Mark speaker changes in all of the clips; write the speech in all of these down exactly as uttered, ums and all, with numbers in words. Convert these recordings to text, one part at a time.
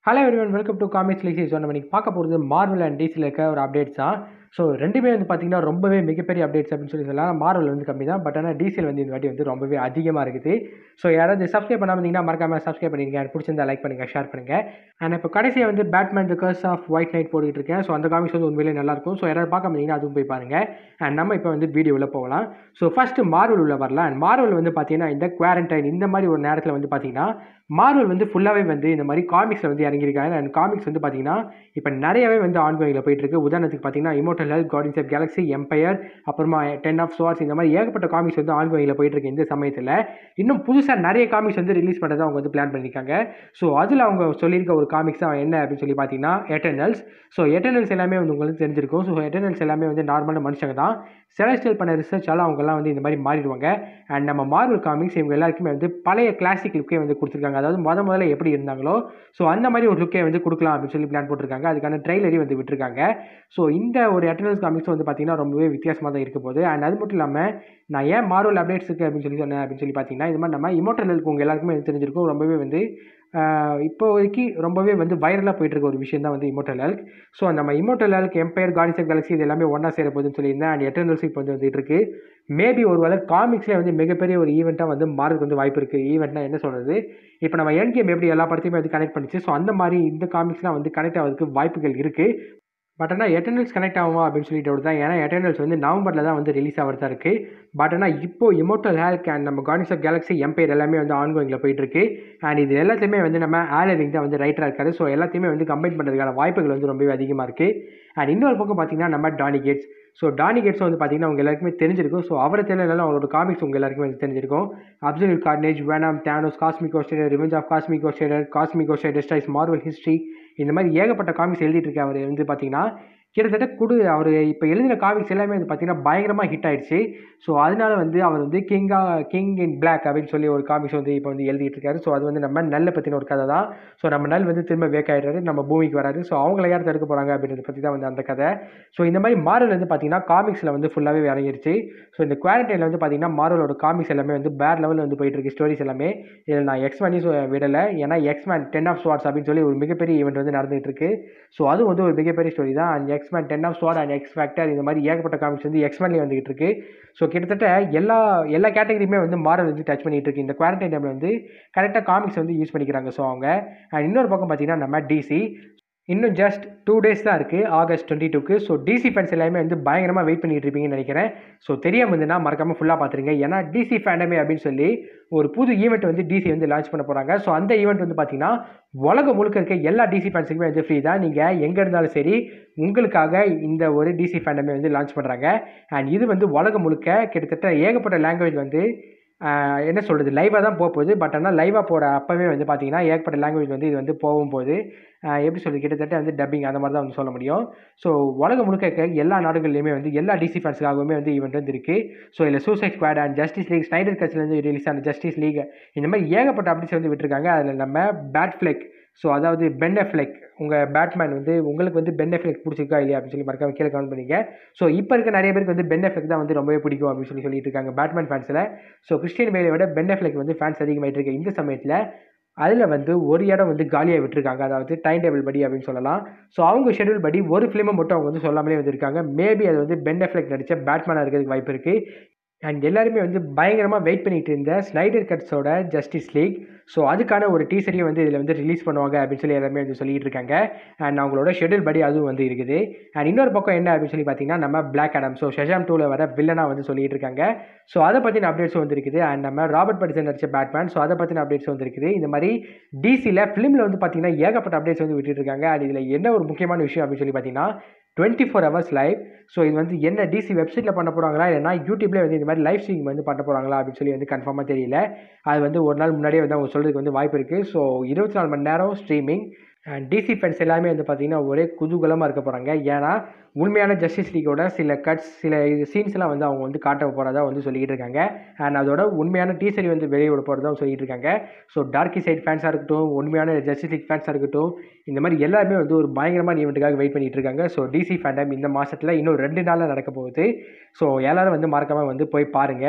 Speaker 1: Hello everyone, welcome to comics லீக்ஸி. So நம்ம இன்னைக்கு பார்க்க போகிறது மார்வல் அண்ட் டிசியில் இருக்க ஒரு அப்டேட்ஸ் தான். ஸோ ரெண்டுமே வந்து பார்த்தீங்கன்னா ரொம்பவே மிகப்பெரிய அப்டேட்ஸ் அப்படின்னு சொல்லி சொல்லலாம். மார்வல் வந்து கம்மி தான், பட் ஆனால் டிசியில் வந்து இந்த வாட்டி வந்து ரொம்பவே அதிகமாக இருக்குது. ஸோ யாராவது சப்ஸ்கிரைப் பண்ணாமல் இருந்தீங்கன்னா மறக்காமல் சப்ஸ்கிரைப் பண்ணிருங்க. எனக்கு பிடிச்சிருந்தா லைக் பண்ணுங்கள், ஷேர் பண்ணுங்கள். அண்ட் இப்போ கடைசியாக வந்து Batman the Curse of White Knight போட்டுக்கிட்டு இருக்கேன். ஸோ அந்த காமிக்ஸ் வந்து உண்மையிலே நல்லாயிருக்கும். ஸோ யாராவது பார்க்க முடியுங்கன்னா அதுவும் போய் பாருங்கள். அண்ட் நம்ம இப்போ வந்து வீடியோவில் போகலாம். ஸோ ஃபஸ்ட்டு மார்வல் உள்ள வரலாம். அண்ட் மார்வல் வந்து பார்த்தீங்கன்னா இந்த குவாரண்டைன் இந்த மாதிரி ஒரு நேரத்தில் வந்து பார்த்தீங்கன்னா மார்வல் வந்து ஃபுல்லாகவே வந்து இந்த மாதிரி காமிக்ஸில் வந்து இறங்கியிருக்காங்க. அண்ட் காமிக்ஸ் வந்து பார்த்தீங்கன்னா இப்போ நிறையவே வந்து ஆன்கோயிங்கில் போயிட்டு இருக்கு. உதாரணத்துக்கு பார்த்தீங்கன்னா immortal health, Guardians of Galaxy, Empire, அப்புறமா டென் ஆஃப் ஸ்வார்ட்ஸ், இந்த மாதிரி ஏகப்பட்ட காமிக்ஸ் வந்து ஆன்கோயிங்கில் போயிட்டு இருக்கு. இந்த சமயத்தில் இன்னும் புதுசாக நிறைய காமிக்ஸ் வந்து ரிலீஸ் பண்ணுறதை அவங்க வந்து பிளான் பண்ணியிருக்காங்க. ஸோ அதில் அவங்க சொல்லியிருக்க ஒரு காமிக்ஸ் தான் என்ன அப்படின்னு சொல்லி பார்த்தீங்கன்னா எட்டர்னல்ஸ். ஸோ எட்டர்னல்ஸ் எல்லாமே வந்து உங்களுக்கு தெரிஞ்சிருக்கும். ஸோ எட்டர்னல்ஸ் எல்லாமே வந்து நார்மலான மனுஷங்க தான். செலஸ்டியல் பண்ண ரிசர்ச்சால் அவங்கெல்லாம் வந்து இந்த மாதிரி மாறிடுவாங்க. அண்ட் நம்ம மார்வல் காமிக்ஸ் இவங்க எல்லாருக்குமே வந்து பழைய கிளாசிக் லுக்கே வந்து கொடுத்துருக்காங்க. அதாவது முத முதல்ல எப்படி இருந்தாங்களோ ஸோ அந்த மாதிரி ஒரு லுக்கே வந்து கொடுக்கலாம் அப்படின்னு சொல்லி பிளான் போட்டிருக்காங்க. அதுக்கான ட்ரெய்லரையும் வந்து விட்டுருக்காங்க. ஸோ இந்த ஒரு எட்டர்னல்ஸ் காமிக்ஸ் வந்து பார்த்தீங்கன்னா ரொம்பவே வித்தியாசமாக தான் இருக்க போகுது. அண்ட் அது மட்டும் இல்லாமல் நான் ஏன் மார்வல் அப்டேட்ஸ் இருக்குது அப்படின்னு சொல்லி சொன்னேன் அப்படின்னு சொல்லி பார்த்தீங்கன்னா இது மாதிரி நம்ம இமோர்டல் ஹெல்த் உங்கள் எல்லாருக்குமே தெரிஞ்சிருக்கும். ரொம்பவே வந்து இப்போதைக்கு ரொம்பவே வந்து வைரலாக போயிட்டு இருக்க ஒரு விஷயம் தான் வந்து இமோர்டல் ஹெல்த். ஸோ நம்ம immortal health, empire, guardians of galaxy இது எல்லாமே ஒன்றா சேர போகுதுன்னு சொல்லியிருந்தேன். அண்ட் எட்டர்னல்ஸ் இப்போ வந்து வந்துட்டு இருக்கு. மேபி ஒரு வேளை காமிக்ஸ்லேயே வந்து மிகப்பெரிய ஒரு ஈவெண்ட்டாக வந்து மார்வலுக்கு வந்து வாய்ப்பு இருக்குது. ஈவெண்ட்னா என்ன சொல்கிறது, இப்போ நம்ம எண்ட் கேம் எப்படி எல்லா படத்தையுமே வந்து கனெக்ட் பண்ணிச்சு, ஸோ அந்த மாதிரி இந்த காமிக்ஸ்லாம் வந்து கனெக்ட் ஆகிறதுக்கு வாய்ப்புகள் இருக்குது. பட் ஆனால் எட்டர்னல்ஸ் கனெக்ட் ஆகுமா அப்படின்னு சொல்லிட்டு தான். ஏன்னா எட்டர்னல்ஸ் வந்து நவம்பரில் தான் வந்து ரிலீஸ் ஆகிறதா இருக்குது. பட் ஆனால் இப்போ இமோர்டல் ஹெல்த் அண்ட் நம்ம கார்டியன்ஸ் ஆஃப் கேலக்ஸி, எம்பையர் எல்லாமே வந்து ஆன்கோயிங்கில் போயிட்டு இருக்கு. அண்ட் இது எல்லாத்தையுமே வந்து நம்ம ஆலவிங் தான் வந்து ரைட்டராக இருக்காரு. ஸோ எல்லாத்தையுமே வந்து கம்பைன் பண்ணுறதுக்கான வாய்ப்புகள் வந்து ரொம்பவே அதிகமாக இருக்குது. அண்ட் இன்னொரு பக்கம் பார்த்தீங்கன்னா நம்ம Donny Cates. So Donny Cates வந்து பார்த்தீங்கன்னா உங்கள் எல்லாருக்குமே தெரிஞ்சிருக்கும். ஸோ அவரை தெரியலனாலும் அவரோட காமிக்ஸ் உங்கள் எல்லாருக்குமே வந்து தெரிஞ்சிருக்கும். Absolute carnage, venom, Thanos, cosmic ghost rider, revenge of cosmic ghost rider, cosmic ghost rider destroys Marvel history, இந்த மாதிரி ஏகப்பட்ட காமிக்ஸ் எழுதிட்டு இருக்க அவர் வந்து பார்த்தீங்கன்னா கிட்டத்தட்ட குடு அவர் இப்போ எழுதின காமிக்ஸ் எல்லாமே வந்து பார்த்தீங்கன்னா பயங்கரமாக ஹிட் ஆயிடுச்சு. ஸோ அதனால வந்து அவர் வந்து கிங்கா கிங் இன் பிளாக் அப்படின்னு சொல்லி ஒரு காமிக்ஸ் வந்து இப்போ வந்து எழுதிட்டு இருக்காரு. ஸோ அது வந்து நம்ம நல்ல பற்றின ஒரு கதை தான். ஸோ நம்ம நல் வந்து திரும்ப வேக் ஆகிடுறாரு, நம்ம பூமிக்கு வராரு. ஸோ அவங்கள யார் தடுக்க போகிறாங்க அப்படின்றத பற்றி தான் வந்து அந்த கதை. ஸோ இந்த மாதிரி மார்வல் வந்து பார்த்தீங்கன்னா காமிக்ஸில் வந்து ஃபுல்லாகவே இறங்கிருச்சு. ஸோ இந்த குவாரண்டைனில் வந்து பார்த்தீங்கன்னா மார்வலோட காமிக்ஸ் எல்லாமே வந்து பேர் லெவலில் வந்து போயிட்டு இருக்கு. ஸ்டோரிஸ் எல்லாமே இதில் நான் எக்ஸ் மேனி விடலை. ஏன்னா X men ten of swords அப்படின்னு சொல்லி ஒரு மிகப்பெரிய ஈவெண்ட் வந்து நடந்துகிட்டு இருக்கு. ஸோ அது வந்து ஒரு மிகப்பெரிய ஸ்டோரி தான். And X men ten of sword and X factor இந்த மாதிரி ஏகப்பட்ட காமிக்ஸ் வந்து எக்ஸ் மேன்லேயே வந்துகிட்டு இருக்கு. ஸோ கிட்டத்தட்ட எல்லா எல்லா கேட்டகரியுமே வந்து மார்வல் வந்து டச் பண்ணிட்டு இருக்கு. இந்த குவாரண்டைன் டைமில் வந்து கரெக்டாக காமிக்ஸ் வந்து யூஸ் பண்ணிக்கிறாங்க. ஸோ அவங்க அண்ட் இன்னொரு பக்கம் பார்த்தீங்கன்னா நம்ம டிசி இன்னும் ஜஸ்ட் டூ டேஸ் தான் இருக்குது, ஆகஸ்ட் டுவெண்ட்டி டூக்கு. ஸோ டிசி ஃபேன்ஸ் எல்லாமே வந்து பயங்கரமாக வெயிட் பண்ணிட்டு இருப்பீங்கன்னு நினைக்கிறேன். ஸோ தெரியாமல் இருந்துன்னா மறக்காமல் ஃபுல்லாக பார்த்துருங்க. ஏன்னா டிசி ஃபேண்டமே அப்படின்னு சொல்லி ஒரு புது ஈவெண்ட் வந்து டிசி வந்து லான்ச் பண்ண போகிறாங்க. ஸோ அந்த ஈவெண்ட் வந்து பார்த்தீங்கன்னா உலகம் முழுக்க இருக்க எல்லா டிசி ஃபேன்ஸுக்குமே வந்து ஃப்ரீ தான். நீங்கள் எங்கே இருந்தாலும் சரி உங்களுக்காக இந்த ஒரு டிசி ஃபேண்டமே வந்து லான்ச் பண்ணுறாங்க. அண்ட் இது வந்து உலகம் முழுக்க கிட்டத்தட்ட ஏகப்பட்ட லாங்குவேஜ் வந்து என்ன சொல்கிறது லைவாக தான் போக போகுது. பட் ஆனால் லைவாக போகிற அப்போவே வந்து பார்த்தீங்கன்னா ஏகப்பட்ட லாங்குவேஜ் வந்து இது வந்து போகும்போது எப்படி சொல்கிறது கிட்டத்தட்ட வந்து டப்பிங் அந்த மாதிரி தான் வந்து சொல்ல முடியும். ஸோ உலகம் முழுக்க இருக்க எல்லா நாடுகள்லையுமே வந்து எல்லா டிசி ஃபேன்ஸுக்காகவுமே வந்து ஈவெண்ட் வந்து இருக்குது. ஸோ இதில் suicide squad and justice league, Snyder கட்ஸ்லேருந்து ரிலீஸ் ஆன ஜஸ்டிஸ் லீக், இந்த மாதிரி ஏகப்பட்ட அப்டேட்ஸ் வந்து விட்டுருக்காங்க. அதில் நம்ம பேட்ஃப்ளெக், ஸோ அதாவது பென் அஃப்லெக், உங்கள் பேட்மேன் வந்து உங்களுக்கு வந்து பென் அஃப்லெக் பிடிச்சிருக்கா இல்லையா அப்படின்னு சொல்லி மறக்காம கீழே கமெண்ட் பண்ணிங்க. ஸோ இப்போ இருக்க நிறைய பேருக்கு வந்து பென் அஃப்லெக் தான் வந்து ரொம்பவே பிடிக்கும் அப்படின்னு சொல்லி சொல்லிட்டு இருக்காங்க பேட்மேன் ஃபேன்ஸில். ஸோ கிறிஸ்டியன் பேலை விட பென் அஃப்லெக் வந்து ஃபேன்ஸ் அதிகமாகிட்டு இருக்கு இந்த சமயத்தில். அதில் வந்து ஒரு இடம் வந்து காலியாக விட்டுருக்காங்க, அதாவது டைம் டேபிள் படி அப்படின்னு சொல்லலாம். ஸோ அவங்க ஷெடியூல் படி ஒரு ஃபிலிமை மட்டும் அவங்க வந்து சொல்லாமலே வந்துருக்காங்க. மேபி அது வந்து பென் அஃப்லெக் நடித்த பேட்மேனாக இருக்கிறதுக்கு வாய்ப்பு இருக்குது. அண்ட் எல்லாருமே வந்து பயங்கரமாக வெயிட் பண்ணிகிட்டு இருந்த ஸ்னைடர் கட்ஸோட ஜஸ்டிஸ் லீக், ஸோ அதுக்கான ஒரு டீசரையும் வந்து இதில் வந்து ரிலீஸ் பண்ணுவாங்க அப்படின்னு சொல்லி எல்லாருமே வந்து சொல்லிட்டு இருக்காங்க. அண்ட் அவங்களோட ஷெடியூல் படி அதுவும் வந்து இருக்குது. அண்ட் இன்னொரு பக்கம் என்ன அப்படின்னு சொல்லி பார்த்தீங்கன்னா நம்ம பிளாக் ஆடம், ஸோ ஷஷாம் டூவில் வர வில்லனாக வந்து சொல்லிட்டு இருக்காங்க. ஸோ அதை பற்றின அப்டேட்ஸ் வந்து இருக்குது. அண்ட் நம்ம ராபர்ட் பட்டிசன் நடிச்ச பேட்மேன், ஸோ அதை பற்றின அப்டேட்ஸ் வந்து இருக்குது. இந்த மாதிரி டிசியில் ஃபிலிமில் வந்து பார்த்தீங்கன்னா ஏகப்பட்ட அப்டேட்ஸ் வந்து விட்டுட்டு இருக்காங்க. அண்ட் இதில் என்ன ஒரு முக்கியமான விஷயம் அப்படின்னு சொல்லி பார்த்தீங்கன்னா twenty four hours live. So இது வந்து என்ன டிசி வெப்சைட்டில் பண்ண போகிறாங்களா இல்லைனா யூடியூப்லேயே வந்து இந்த மாதிரி லைவ் ஸ்ட்ரீமிங் வந்து பண்ண போகிறாங்களா அப்படின்னு சொல்லி வந்து கன்ஃபார்மாக தெரியல. அது வந்து ஒரு நாள் முன்னாடியே வந்து அவங்க சொல்கிறதுக்கு வந்து வாய்ப்பு இருக்குது. ஸோ இருபத்தி நாலு மணி நேரம் ஸ்ட்ரீமிங். அண்ட் டிசி ஃபேன்ஸ் எல்லாமே வந்து பார்த்தீங்கன்னா ஒரே குதூகலமாக இருக்க போகிறாங்க. ஏன்னா உண்மையான ஜஸ்டிஸ் லீக்கோட சில கட்ஸ் சில சீன்ஸ்லாம் வந்து அவங்க வந்து காட்ட போகிறதா வந்து சொல்லிகிட்டு இருக்காங்க. அண்ட் அதோட உண்மையான டீசரி வந்து வெளியே விட போகிறதா சொல்லிட்டு இருக்காங்க. ஸோ டார்க்கி சைட் ஃபேன்ஸாக இருக்கட்டும், உண்மையான ஜஸ்டிஸ் லீக் ஃபேன்ஸாக இருக்கட்டும், இந்த மாதிரி எல்லாருமே வந்து ஒரு பயங்கரமான ஈவெண்ட்டுக்காக வெயிட் பண்ணிட்டு இருக்காங்க. ஸோ டிசி ஃபேண்டம் இந்த மாதத்தில் இன்னும் ரெண்டு நாளில் நடக்க போகுது. ஸோ எல்லாரும் வந்து மறக்காமல் வந்து போய் பாருங்கள்.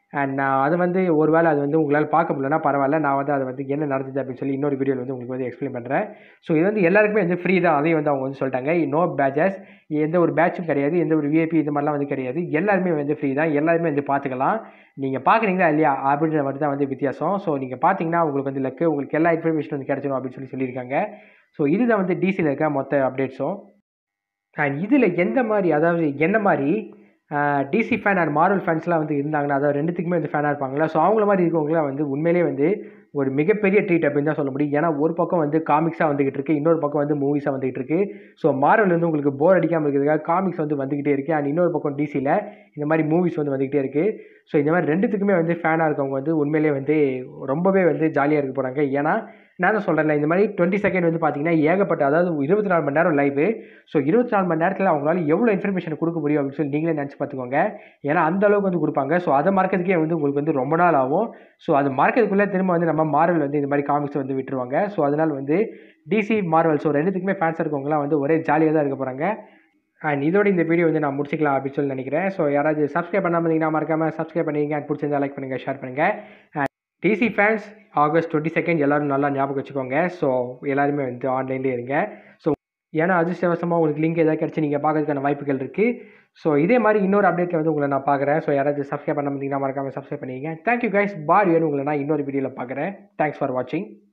Speaker 1: அண்ட் நான் அது வந்து ஒரு வேளை அது வந்து உங்களால் பார்க்க முடியலன்னா பரவாயில்ல, நான் வந்து அதை வந்து என்ன நடந்தது அப்படின்னு சொல்லி இன்னொரு வீடியோவில் வந்து உங்களுக்கு வந்து எக்ஸ்பிளைன் பண்ணுறேன். ஸோ இது வந்து எல்லாருக்குமே வந்து ஃப்ரீ தான், அதையும் வந்து அவங்க வந்து சொல்லிட்டாங்க. நோ பேட்சஸ், எந்த ஒரு பேட்சும் கிடையாது, எந்த ஒரு விஐபி இந்த மாதிரிலாம் வந்து கிடையாது. எல்லாருமே வந்து ஃப்ரீ தான், எல்லாருமே வந்து பார்த்துக்கலாம். நீங்கள் பார்க்குறீங்களா இல்லையா அப்படின்ற மட்டும் தான் வந்து வித்தியாசம். ஸோ நீங்கள் பார்த்தீங்கன்னா உங்களுக்கு வந்து லக்கு, உங்களுக்கு எல்லா இன்ஃபர்மேஷன் வந்து கிடைச்சிடும் அப்படின்னு சொல்லி சொல்லியிருக்காங்க. ஸோ இதுதான் வந்து டிசியில் இருக்க மொத்த அப்டேட்ஸும். அண்ட் இதில் எந்த மாதிரி, அதாவது என்ன மாதிரி டிசி ஃபேன் அண்ட் மார்வல் ஃபேன்ஸ்லாம் வந்து இருந்தாங்கன்னா, அதாவது ரெண்டுத்துக்குமே வந்து ஃபேனாக இருப்பாங்களா, ஸோ அவங்கள மாதிரி இருக்கவங்களாம் வந்து உண்மையிலே வந்து ஒரு மிகப்பெரிய ட்ரீட் அப்படின்னு தான் சொல்ல முடியும். ஏன்னா ஒரு பக்கம் வந்து காமிக்ஸாக வந்துகிட்டு இருக்கு, இன்னொரு பக்கம் வந்து மூவிஸாக வந்துகிட்டு இருக்கு. ஸோ மார்வல் வந்து உங்களுக்கு போர் அடிக்காமல் இருக்கிறதுக்காக காமிக்ஸ் வந்து வந்துகிட்டே இருக்கு. அண்ட் இன்னொரு பக்கம் டிசியில் இந்த மாதிரி மூவிஸ் வந்து வந்துகிட்டே இருக்கு. ஸோ இந்த மாதிரி ரெண்டுத்துக்குமே வந்து ஃபேனாக இருக்கவங்க வந்து உண்மையிலே வந்து ரொம்பவே வந்து ஜாலியாக இருக்க போகிறாங்க. ஏன்னா நான் தான் சொல்கிறேன்ல, இந்த மாதிரி டுவெண்ட்டி செகண்ட் வந்து பார்த்தீங்கன்னா ஏகப்பட்ட, அதாவது இருபத்தி நாலு மணி நேரம் லைவ். ஸோ இருபத்தி நாலு மணி நேரத்தில் அவங்களால எவ்வளோ இன்ஃபர்மேஷன் கொடுக்க முடியும் அப்படின்னு சொல்லி நீங்களே நினச்சி பார்த்துக்கோங்க. ஏன்னா அந்த அளவுக்கு வந்து கொடுப்பாங்க. ஸோ அதை மறக்கிறதுக்கே வந்து உங்களுக்கு வந்து ரொம்ப நாள் ஆகும். ஸோ அது மறக்கிறதுக்குள்ளே திரும்ப வந்து நம்ம மார்வல் வந்து இந்த மாதிரி காமிக்ஸ் வந்து விட்டுருவாங்க. ஸோ அதனால் வந்து டிசி மார்வல் ஸோ ரெண்டுத்துக்குமே ஃபேன்ஸாக இருக்கவங்களாம் வந்து ஒரே ஜாலியாக தான் இருக்க போகிறாங்க. அண்ட் இதோட இந்த வீடியோ வந்து நான் முடிச்சிக்கலாம் அப்படின்னு சொல்லி நினைக்கிறேன். ஸோ யாராவது சப்ஸ்கிரைப் பண்ணாமல் இருந்தீங்கன்னா மறக்காமல் சப்ஸ்கிரைப் பண்ணிங்க. அண்ட் பிடிச்சிருந்தா லைக் பண்ணுங்கள், ஷேர் பண்ணுங்கள். DC fans August twenty second எல்லோரும் நல்லா ஞாபகம் வச்சுக்கோங்க. ஸோ எல்லாருமே வந்து ஆன்லைன்லேயே இருங்க. ஸோ ஏன்னா அதிர்ஷ்டவசமாக உங்களுக்கு லிங்க் ஏதாவது கிடச்சி நீங்கள் பார்க்கறதுக்கான வாய்ப்புகள் இருக்குது. ஸோ இதே மாதிரி இன்னொரு அப்டேட்டில் வந்து உங்களை நான் பார்க்குறேன். ஸோ யாராவது சப்ஸ்கிரைப் பண்ணாமல் இருந்தீங்கன்னா மறக்காமல் சப்ஸ்கிரைப் பண்ணிங்க. Thank you guys, bye. வேணும் உங்களை நான் இன்னொரு வீடியோவில் பார்க்குறேன். தேங்க்ஸ் ஃபார் வாட்சிங்.